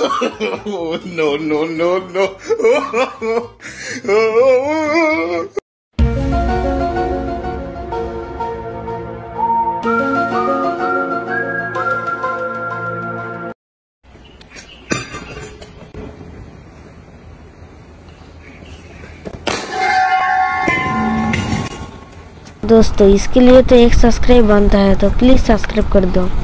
No, no, no, no. दोस्तों इसके लिए तो एक सब्सक्राइब बनता है, तो प्लीज़ सब्सक्राइब कर दो।